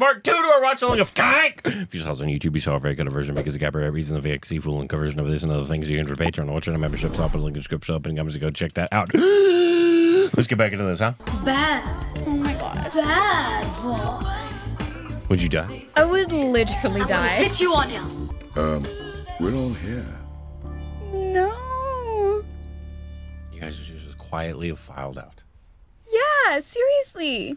Part 2 to our watch along of Kike. If you saw us on YouTube, you saw a very good version because of Gabrielle Reason, the VXC full and conversion of this and other things you can for Patreon. Watch our membership shop and link in the description up and comments to go check that out. Let's get back into this, huh? Bad. Oh my gosh. Bad boy. Would you die? I would literally die. Hit you on him. We're all here. No. You guys just quietly have filed out. Yeah, seriously.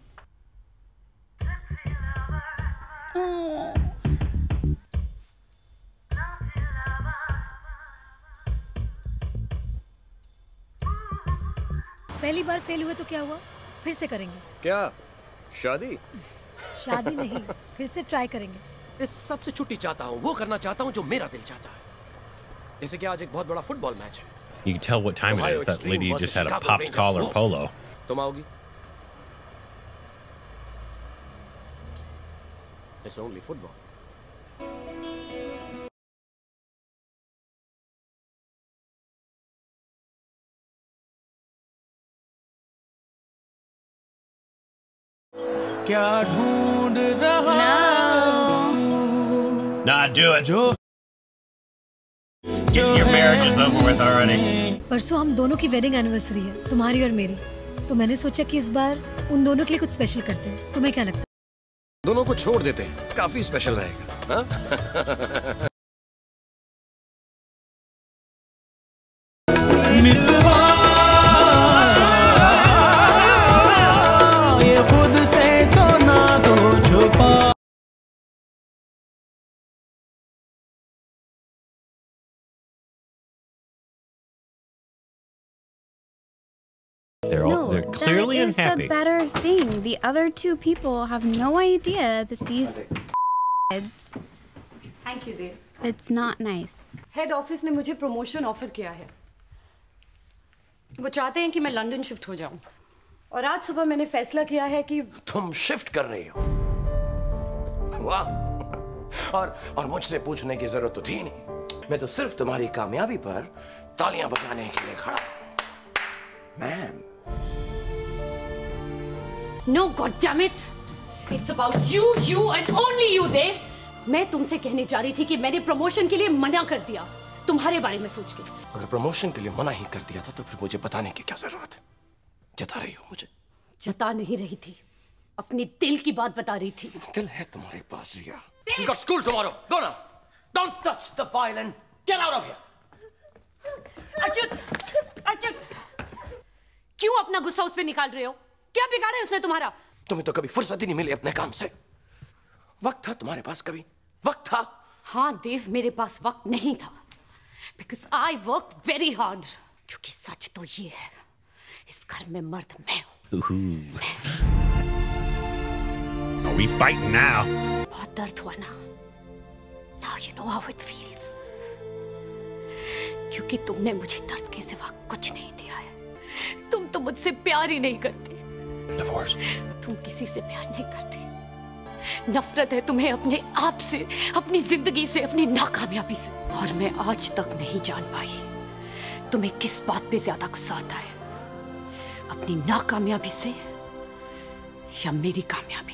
Oh. पहली बार fail हुए तो क्या हुआ? फिर से करेंगे। क्या? शादी? शादी नहीं, फिर से ट्राई करेंगे। इस सबसे छुट्टी चाहता हूँ, वो करना चाहता हूँ जो मेरा दिल चाहता है। जैसे कि आज एक बहुत बड़ा फुटबॉल मैच है। You can tell what time it is. That lady just had a popped collar polo. तुम आओगी? It's only football. क्या ढूंढ रहा? Nah, do it. Your marriage is over with already. परसों हम दोनों की वेडिंग एनिवर्सरी है, तुम्हारी और मेरी। तो मैंने सोचा कि इस बार उन दोनों के लिए कुछ स्पेशल करते हैं। तुम्हें क्या लगता है? दोनों को छोड़ देते हैं, काफी स्पेशल रहेगा। हाँ? They're clearly that is unhappy. the better thing. The other two people have no idea that these kids. Thank you, Dev. It's not nice. Head office ने मुझे प्रमोशन ऑफर किया है। वो चाहते हैं कि मैं लंदन शिफ्ट हो जाऊं। और आज सुबह मैंने फैसला किया है कि तुम शिफ्ट कर रही हो। वाह! और मुझसे पूछने की जरूरत तो थी नहीं। मैं तो सिर्फ तुम्हारी कामयाबी पर तालियां बजाने के लिए खड़ा हूं। Ma'am. No, God damn it! It's about you and only you, Dev. मैं तुमसे कहने जा रही थी कि मैंने प्रमोशन के लिए मना कर दिया, तुम्हारे बारे में सोच के। अगर प्रमोशन के लिए मना ही कर दिया था तो फिर मुझे बताने की क्या जरूरत है? जता रही हो मुझे? जता नहीं रही थी, अपने दिल की बात बता रही थी। दिल है तुम्हारे पास, रिया। You got school tomorrow. Go now. Don't touch the violin. Get out of here. Arjun, क्यों अपना गुस्सा उस पे निकाल रहे हो? क्या बिगाड़ा है उसने तुम्हारा? तुम्हें तो कभी फुर्सत ही नहीं मिली अपने काम से। वक्त था तुम्हारे पास कभी? वक्त था? हाँ देव, मेरे पास वक्त नहीं था। Because I work very hard. क्योंकि सच तो ये है, इस घर में मर्द मैं हूँ। Are we fighting now? बहुत दर्द हुआ ना? Now you know how it feels. क्योंकि तुमने मुझे दर्द के सिवा कुछ नहीं दिया है। तुम तो मुझसे प्यार ही नहीं करती। Divorce. तुम किसी से प्यार नहीं करती। नफरत है तुम्हें अपने आप से, अपनी जिंदगी से, अपनी नाकामयाबी से। और मैं आज तक नहीं जान पाई तुम्हें किस बात पे ज्यादा गुस्सा आता है, अपनी नाकामयाबी से या मेरी कामयाबी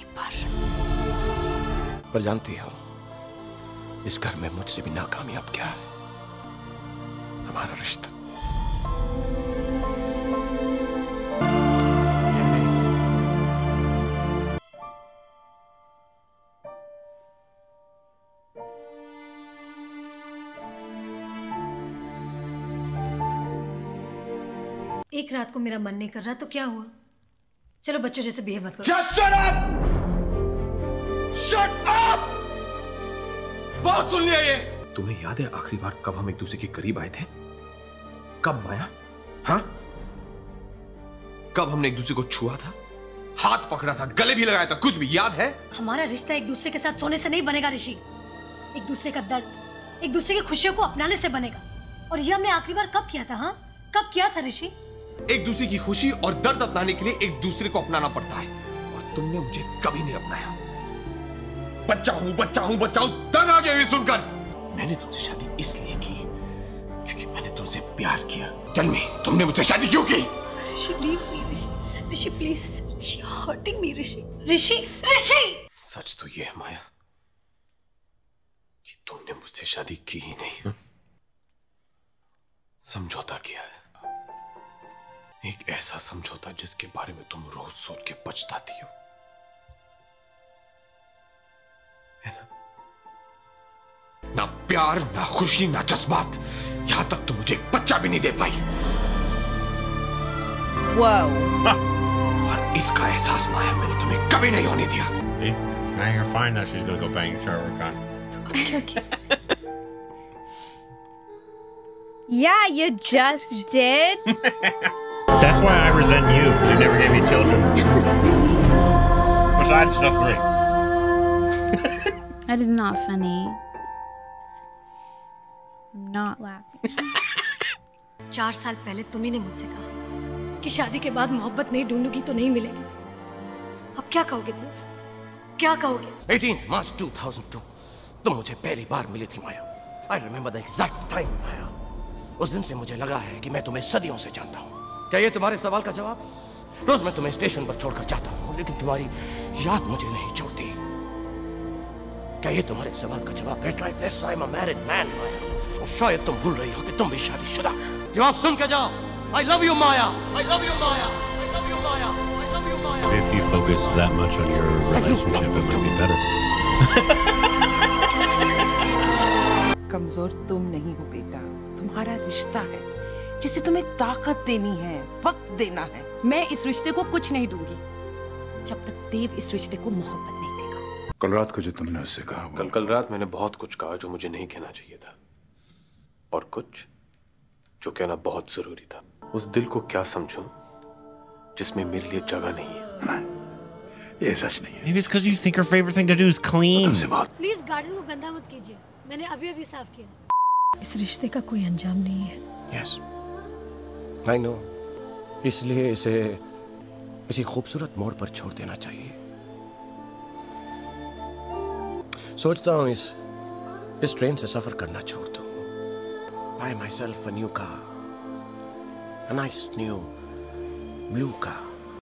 पर जानती हो, इस घर में मुझसे भी नाकामयाब क्या है? हमारा रिश्ता। एक रात को मेरा मन नहीं कर रहा तो क्या हुआ? चलो बच्चों जैसे बिहेव मत करो। Just shut up! Shut up! बहुत सुन लिया ये। तुम्हें याद है आखिरी बार कब हम एक दूसरे के करीब आए थे? कब माया? हाँ? कब हमने एक दूसरे को छुआ था, हाथ पकड़ा था, गले भी लगाया था, कुछ भी याद है? हमारा रिश्ता एक दूसरे के साथ सोने से नहीं बनेगा ऋषि। एक दूसरे का दर्द, एक दूसरे की खुशियों को अपनाने से बनेगा। और ये हमने आखिरी बार कब किया था? हाँ, कब किया था ऋषि? एक दूसरे की खुशी और दर्द अपनाने के लिए एक दूसरे को अपनाना पड़ता है, और तुमने मुझे कभी नहीं अपनाया। बच्चा हूं, बच्चा हूं, बच्चा हूं, तंग आ गया ये सुनकर। मैंने तुमसे शादी इसलिए की क्योंकि मैंने तुमसे प्यार किया। टेल मी, तुमने मुझसे शादी क्यों की? Rishi, leave me Rishi, Rishi please, Rishi hurting me Rishi, Rishi, Rishi. सच तो ये है माया कि तुमने मुझसे शादी की ही नहीं, समझौता किया है। एक ऐसा समझौता जिसके बारे में तुम रोज सोच के पछताती हो, है ना? ना प्यार, ना खुशी, ना जज्बात, यहां तक तो मुझे एक बच्चा भी नहीं दे पाई। और इसका एहसास माया मैंने तुम्हें कभी नहीं होने दिया। Now you're fine that she's gonna go bang Shah Rukh Khan. Yeah, you just did. That's why I resent you, because you never gave me children. Besides the 3. That is not funny. I'm not laughing. 4 साल पहले तुम्ही ने मुझसे कहा कि शादी के बाद मोहब्बत नहीं ढूंढूंगी तो नहीं मिलेगी। अब क्या कहोगे तुम? क्या कहोगे? 18 मार्च 2002 तुम मुझे पहली बार मिली थी माया। I remember the exact time माया। उस दिन से मुझे लगा है कि मैं तुम्हें सदियों से जानता हूँ। क्या ये तुम्हारे सवाल का जवाब? रोज मैं तुम्हें स्टेशन पर छोड़कर जाता हूँ, लेकिन तुम्हारी याद मुझे नहीं छोड़ती। क्या ये तुम्हारे सवाल का जवाब है? Yes, I'm a married man माया। और शायद तुम भूल रही हो कि तुम भी शादीशुदा। जवाब सुन के जाओ। I love you Maya. I love you Maya. I love you Maya. I love you Maya. If you focused that much on your relationship, it might be better. कमजोर तुम नहीं हो बेटा, तुम्हारा रिश्ता है जिसे तुम्हें ताकत देनी है, वक्त देना है। मैं इस रिश्ते को कुछ नहीं दूंगी जब तक देव इस रिश्ते को मोहब्बत नहीं देगा। कल रात को जो तुमने उससे कहा, कल रात मैंने बहुत कुछ कहा जो मुझे नहीं कहना चाहिए था, और कुछ जो कहना बहुत जरूरी था। उस दिल को क्या समझूं जिसमें मेरे लिए जगह नहीं है। ये सच नहीं है। Maybe it's because you think her favorite thing to do is clean. Please garden को गंदा मत कीजिए, मैंने अभी साफ किया। इस रिश्ते का कोई अंजाम नहीं है। Yes, I know. इसलिए इसे इसी खूबसूरत मोड़ पर छोड़ देना चाहिए। सोचता हूँ इस ट्रेन से सफर करना छोड़ दूँ। Buy myself a new car, a nice new blue car.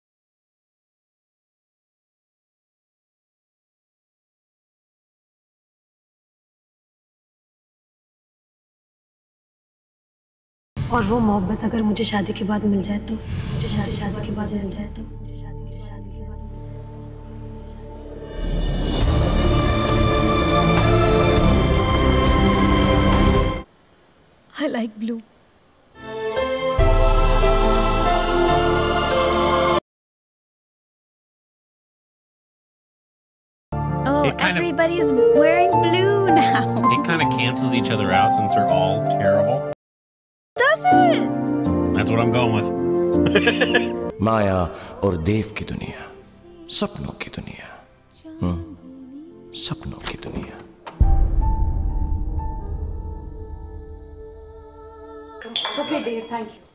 और वो मोहब्बत अगर मुझे शादी के बाद मिल जाए तो, मुझे शादी के बाद मिल जाए तो, मुझे शादी के बाद मिल जाए। I like blue. Oh, everybody's wearing blue now. It kind of cancels each other out since they're all terrible. Does it? That's what I'm going with. माया और देव की दुनिया, सपनों की दुनिया, सपनों की दुनिया। Okay, Dave, thank you.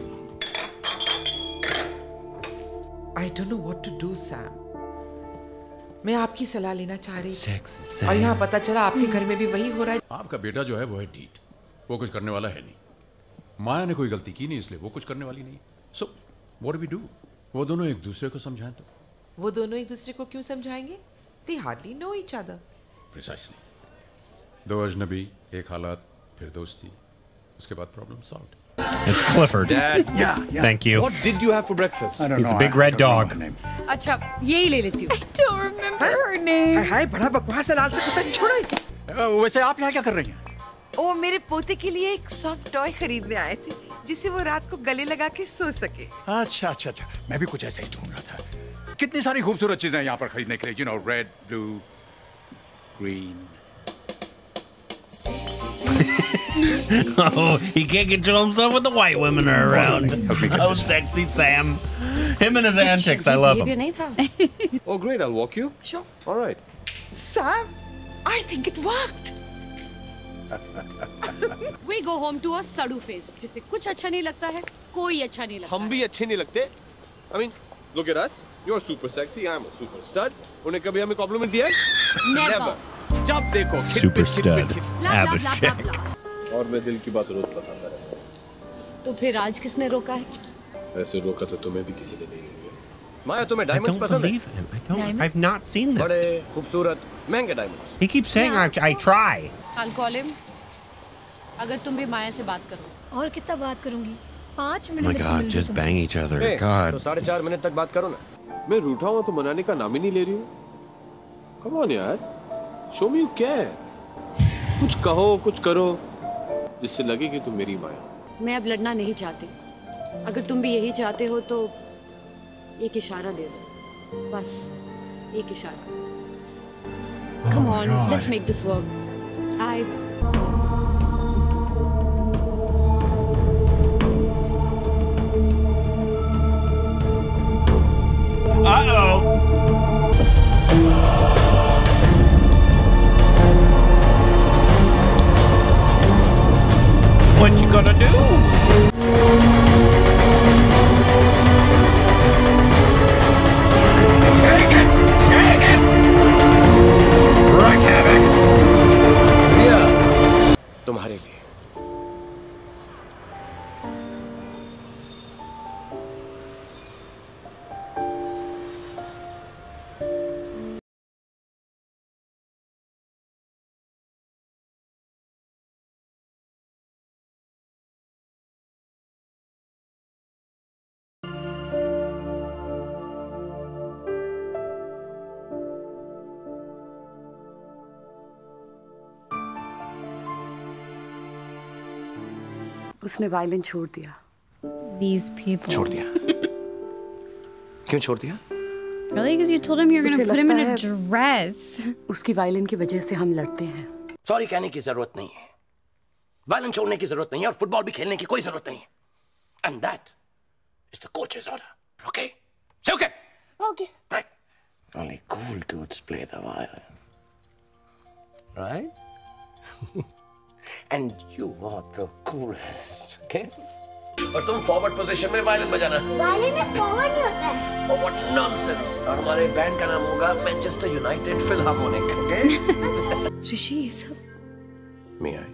I don't know what to do, Sam. मैं आपकी सलाह लेना चाह रही थी। Sexy और यहाँ पता चला आपके घर में भी वही हो रहा है। आपका बेटा जो है वो है ढीठ, वो कुछ करने वाला है नहीं। माया ने कोई गलती की नहीं, इसलिए वो कुछ करने वाली नहीं। So what do we do? वो दोनों एक दूसरे को समझाएं तो। वो दोनों एक दूसरे को क्यों समझाएंगे? They hardly know each other. Precisely. दो अजनबी, एक हालात, फिर दोस्ती, उसके बाद problem solve. It's Clifford. Dad, Yeah. Thank you. what did you have for breakfast? I don't He's know. a big I red don't know dog. her name. अच्छा, यही ले लेती हूँ। I don't remember her name. हाय बड़ा बकवास है, लाल से कुत्ता, छोड़ो इसे। वैसे आप यहाँ क्या कर रही हैं? ओ मेरे पोते के लिए एक सॉफ्ट टॉय खरीदने आए थे जिसे वो रात को गले लगा के सो सके। अच्छा। मैं भी कुछ ऐसा ही ढूंढ रहा था। कितनी सारी खूबसूरत चीजें हैं यहाँ पर खरीदने के लिए। You know, red, blue, green. Oh, he can't control himself when the white women are around. Oh, sexy Sam. Him and his antics, I love him. नहीं था। Oh, great, I'll walk you. Sure. All right. Sam, I think it worked. We go home to a सड़ू face, जिसे कुछ अच्छा नहीं लगता है, कोई अच्छा नहीं लगता। हम भी अच्छे नहीं लगते। I mean, look at us. You're super sexy. I'm a super stud. उन्हें कभी हमें compliment दिया है? Never. जब देखो Super stud. ला, ला, ला, Abhishek. ला, ला। और मैं दिल की बात रोज बताता रहता हूँ। तो फिर आज किसने रोका है? वैसे रोका तो तुम्हें भी किसी ने नहीं है। माया तुम्हें I डायमंड्स don't पसंद है? believe him. I don't. I've not seen them. बड़े खूबसूरत महंगे diamonds. He keeps saying I try. I'll call him. अगर तुम भी माया से बात करो। और कितना बात करूंगी? 5 Oh मिनट my में God, just bang each other. God. तो 4.5 मिनट तक बात करो ना। मैं रूठा हुआ तो मनाने का नाम ही नहीं ले रही हूँ। कम ऑन यार, शो मी यू केयर। कुछ कहो, कुछ करो, जिससे लगे कि तुम मेरी माया। मैं अब लड़ना नहीं चाहती। अगर तुम भी यही चाहते हो तो एक इशारा दे दो, बस एक इशारा। Come on, let's make this work. What you gonna do? Shake it! Shake it! Wreak havoc! रिया, तुम्हारे लिए। उसने वायलिन छोड़ दिया। These people. छोड़ दिया। क्यों छोड़ दिया? Really? Because you told him you're उसे gonna put him in a लगता dress. उसकी वायलिन की वजह से हम लड़ते हैं। सॉरी कहने की जरूरत नहीं है, वायलिन छोड़ने की जरूरत नहीं है और फुटबॉल भी खेलने की कोई जरूरत नहीं है। And that is the coaches order. Okay? Okay? Okay. Right. Only cool dudes play the violin. Right? And you are the coolest. Okay? और तुम फॉरवर्ड पोजीशन में वायलिन बजाना। वायलिन में फॉरवर्ड नहीं होता है। Oh, what nonsense! और हमारे बैंड का नाम होगा Manchester United Philharmonic. Okay? Rishi ये सब Me, I.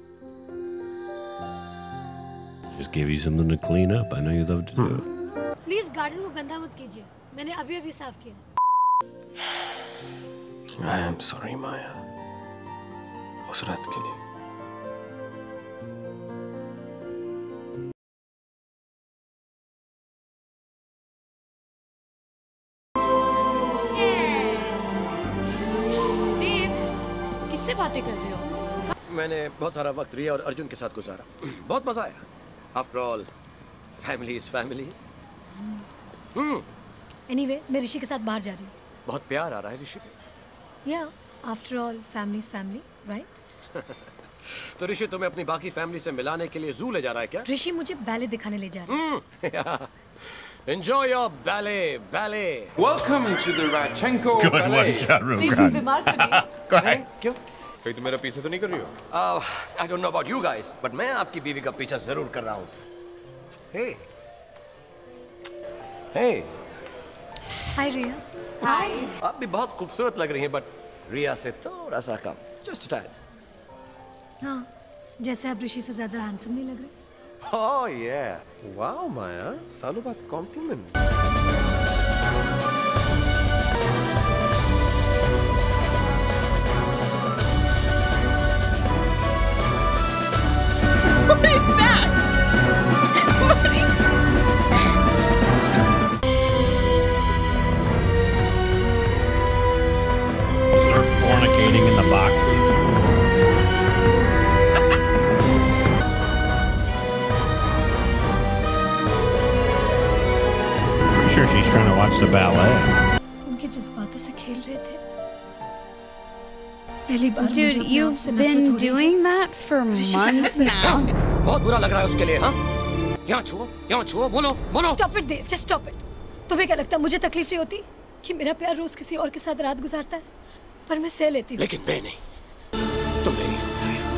Just give you something to clean up. I know you love to do it. Please garden को गंदा मत कीजिए, मैंने अभी अभी साफ किया। I am sorry, माया। उस रात के लिए। किससे बातें कर रहे हो? मैंने बहुत सारा वक्त रिया और अर्जुन के साथ गुजारा। बहुत मजा आया। After all family is family. Anyway, मैं ऋषि के साथ बाहर जा रही हूँ। बहुत प्यार आ रहा है ऋषि पे। या after all family is family, right? तो ऋषि तुम्हें अपनी बाकी फैमिली से मिलाने के लिए जू ले जा रहा है क्या? ऋषि मुझे बैले दिखाने ले जा रहा है। Enjoy your ballet, ballet. Welcome to the Radchenko Good Ballet. one, Shahrukh Khan. Go ahead. क्यों? कहीं तुम मेरा पीछे तो नहीं कर रही हो? I don't know about you guys, but मैं आपकी बीवी का पीछा जरूर कर रहा हूँ। Hey. Hey. हाय रिया। हाय। आप भी बहुत खूबसूरत लग रही हैं, बट रिया से थोड़ा सा कम, just a tad. हाँ, जैसे आप ऋषि से ज्यादा हैंडसम नहीं लग रहे। Oh yeah. Wow, माया, सालों बाद compliment. What is that? Start fornicating in the boxes. I'm sure she's trying to watch the ballet. उनके जज्बातों से खेल रहे थे। पहली बार मुझे Dude, अपने आप you've से नफरत been हो रही है। doing that for months now. बहुत बुरा लग रहा है उसके लिए, हाँ? यहाँ छुओ, बोलो, बोलो। Stop it, Dave. Just stop it. तुम्हें क्या लगता है मुझे तकलीफ नहीं होती कि मेरा प्यार रोज किसी और के साथ रात गुजारता है? पर मैं सह लेती हूँ। लेकिन मैं नहीं, तुम मेरी हो।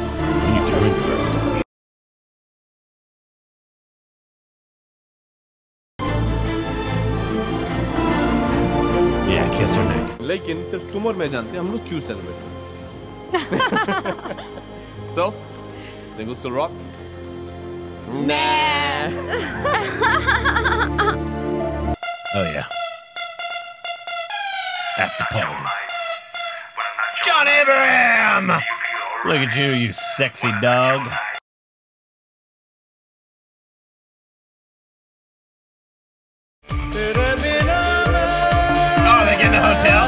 Yeah, kiss her neck. लेकिन सिर्फ तुम और मैं जानते हैं हम लोग क्यों सेलिब्रेट करते हैं। So, singles still rock? Oh yeah. at the pole. John Abraham! Look at you, you sexy dog. Oh, they get in a hotel?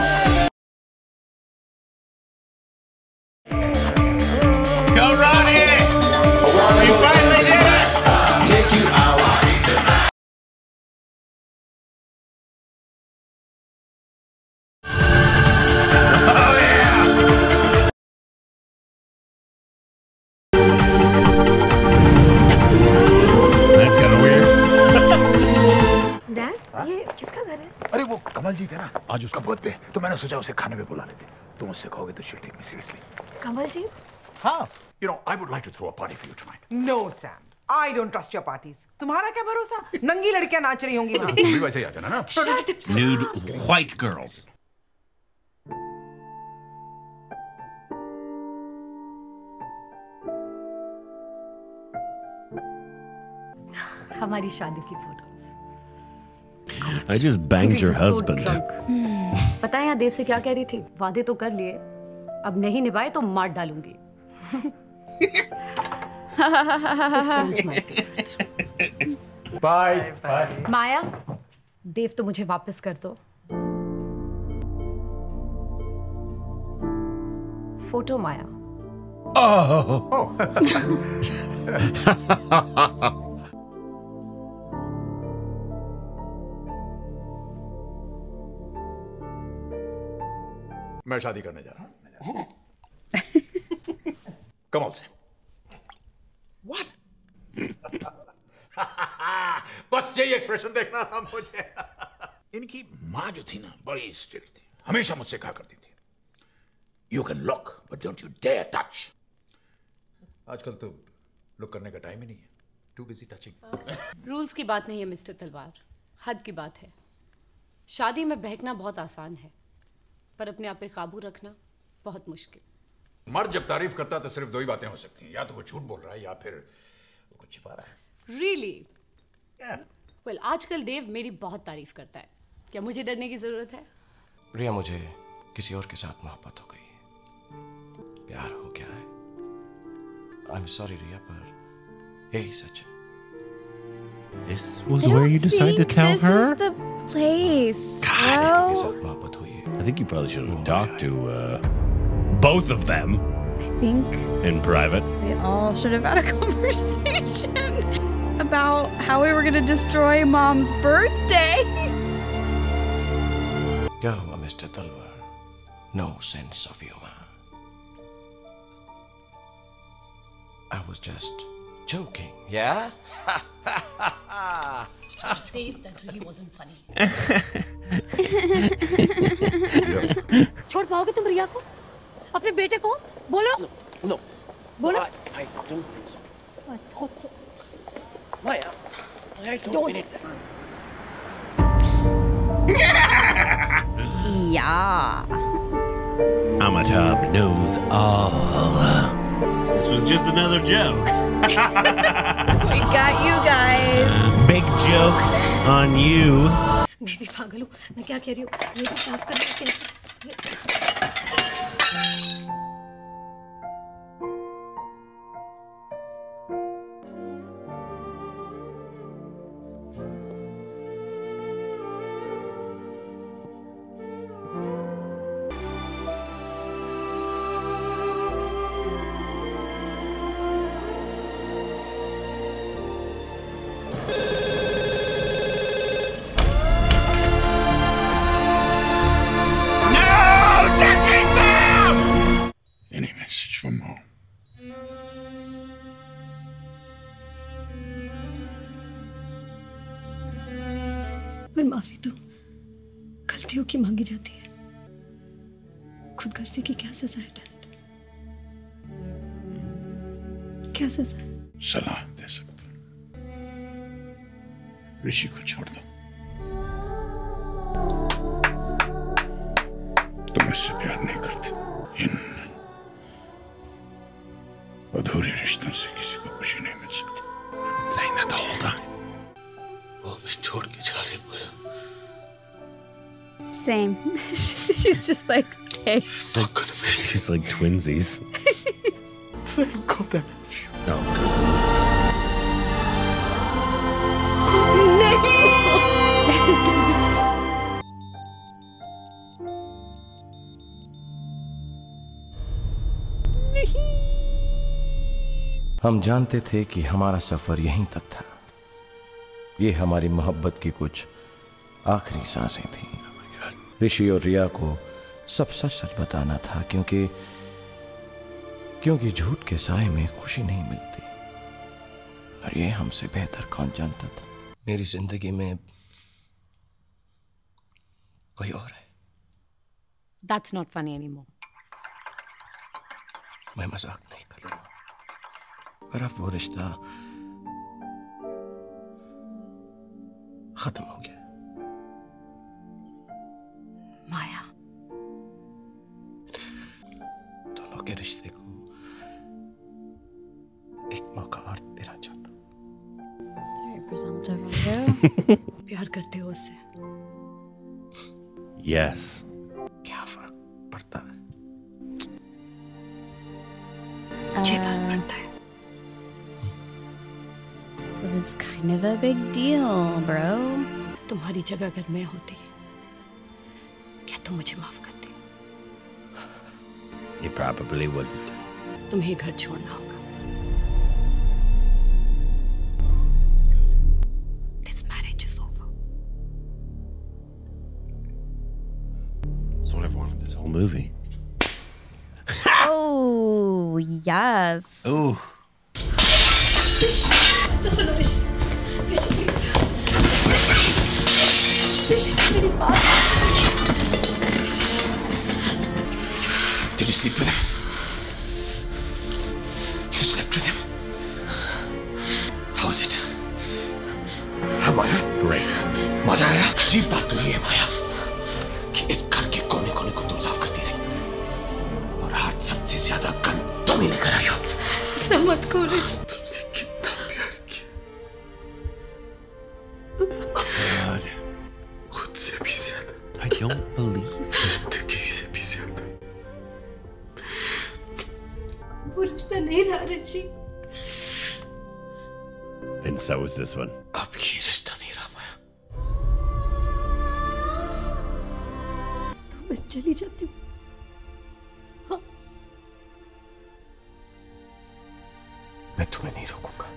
Go, Ronnie! You finally did it! Take you out tonight. Oh, yeah! That's kind of weird. Dad, ये किसका घर है? अरे वो कमल जी थे ना, आज उसका बर्थडे, तो मैंने सोचा उसे खाने पे बुला लेते। तुम उससे कहोगे तो she'll take me seriously. कमल जी? हाँ, you know, I would like to throw a party for you tonight. No, Sam. I don't trust your parties. तुम्हारा क्या भरोसा? नंगी लड़कियां नाच रही होंगी वहाँ। तुम भी वैसे ही आ जाना ना। Nude white girls. हमारी शादी की photos. I just banged your husband. पता है यहाँ देव से क्या कह रही थी? वादे तो कर लिए, अब नहीं निभाए तो मार डालूंगी। Bye. माया, देव तो मुझे वापस कर दो। फोटो माया। मैं शादी करने जा रहा हूँ। कमल से। What? बस यही एक्सप्रेशन देखना था मुझे। इनकी माँ जो थी ना, बड़ी स्ट्रिक्ट थी, हमेशा मुझसे कहा करती थी, You can look, but don't you dare touch. आजकल तो लुक करने का टाइम ही नहीं है। Too busy touching. रूल्स की बात नहीं है मिस्टर तलवार, हद की बात है। शादी में बहकना बहुत आसान है, पर अपने आप पे काबू रखना बहुत मुश्किल। मर्द जब तारीफ करता तो सिर्फ दो ही बातें हो सकती हैं, या तो वो झूठ बोल रहा है या फिर वो कुछ छिपा रहा है। Really? Well, आजकल देव मेरी बहुत तारीफ करता है। क्या मुझे डरने की जरूरत है? रिया, मुझे किसी और के साथ मोहब्बत हो गई है, प्यार हो गया है। I'm sorry रिया, पर यही सच है। This was where you decided to tell her? This is the place, bro. I think you probably should have talked to both of them. I think in private. we all should have had a conversation about how we were going to destroy Mom's birthday. क्या हुआ mister तलवार? No sense of humor. I was just joking, yeah? Dave, that really wasn't funny. छोड़ पाओगे तुम रिया को? अपने बेटे को? बोलो? No. बोलो? I don't think so. I thought so. Maya, I don't mean it. Yeah. Amitabh knows all. This was just another joke. We got you guys. Big joke on you. मैं भी पागल हूँ। मैं क्या कह रही हूँ? ये भी साफ करना कैसे? Any message from Mom? पर माफी तो गलतियों की मांगी जाती है। खुदगर्जी की क्या सजा है डैड? क्या सजा है? सलाह दे सकता हूँ, ऋषि को छोड़ दो। तुम इससे प्यार नहीं करते। इन अधूरे रिश्तों से किसी को खुशी नहीं मिल सकती। Saying that the whole time. वापस छोड़ के जा रहे हो। Same. She's just like, same. It's not gonna be. She's like twinsies. Thank God I love you. Oh, हम जानते थे कि हमारा सफर यहीं तक था। ये हमारी मोहब्बत की कुछ आखिरी सांसें थीं। ऋषि और रिया को सब सच सच बताना था, क्योंकि झूठ के साए में खुशी नहीं मिलती, और ये हमसे बेहतर कौन जानता था। मेरी जिंदगी में कोई और है। That's not funny anymore. मैं मजाक नहीं कर रहा, पर अब वो रिश्ता खत्म हो गया। माया, दोनों के रिश्ते को एक मौका और देना चाहता हूँ। Very presumptive of you. प्यार करते हो उससे? yes. क्या फर्क पड़ता है? मुझे फर्क पड़ता है। Because it's kind of a big deal, bro. तुम्हारी जगह अगर मैं होती, क्या तुम मुझे माफ करती? You probably wouldn't. तुम्हें घर छोड़ना होगा। This marriage is over. That's what I've wanted this whole movie. Oh, yes. Oh. तो सुनो ऋषि, ऋषि प्लीज, ऋषि मेरी बात। Did you sleep with him? You slept with him? How was it? हाँ माया? Great. मजा आया? अजीब बात तो ये है माया कि इस घर के कोने कोने को तुम साफ करती रही, और आज सबसे ज्यादा गंद तुम ही लेकर आई हो। ऐसा मत करो ऋषि। तुमसे कितना प्यार किया, God. खुद से भी ज्यादा, I don't believe. जिंदगी से भी ज्यादा। वो रिश्ता नहीं रहा ऋषि। And so is this one. अब ये रिश्ता नहीं रहा माया। तो मैं चली जाती हूँ। हाँ। मैं तुम्हें नहीं रोकूंगा।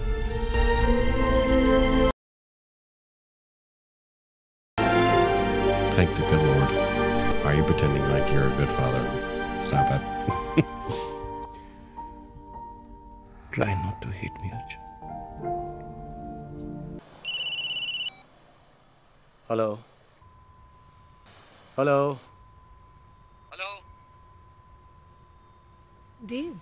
Thank the good Lord. Are you pretending like you're a good father? Stop it. Try not to hit me, Arjun. Hello hello hello. Dev,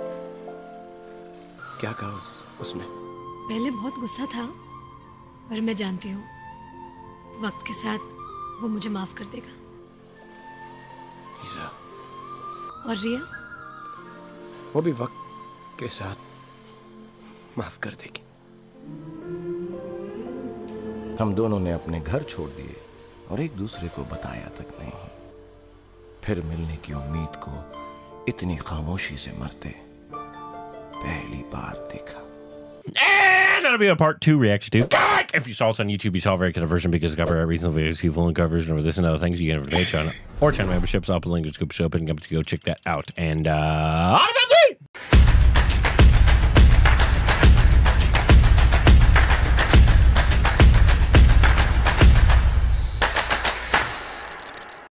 क्या कहा उसने? पहले बहुत गुस्सा था, पर मैं जानती हूँ वक्त के साथ वो मुझे माफ कर देगा। ईसा, और रिया? वो भी वक्त के साथ माफ कर देगी। हम दोनों ने अपने घर छोड़ दिए और एक दूसरे को बताया तक नहीं। फिर मिलने की उम्मीद को इतनी खामोशी से मरते पहली बार देखा। And that'll be a part 2 reaction to. If you saw us on YouTube, you saw a very kind of version because copyright reasons, videos, full and cover version of this and other things. You get it from Patreon or channel memberships. I'll put a link in the description. Go check that out. And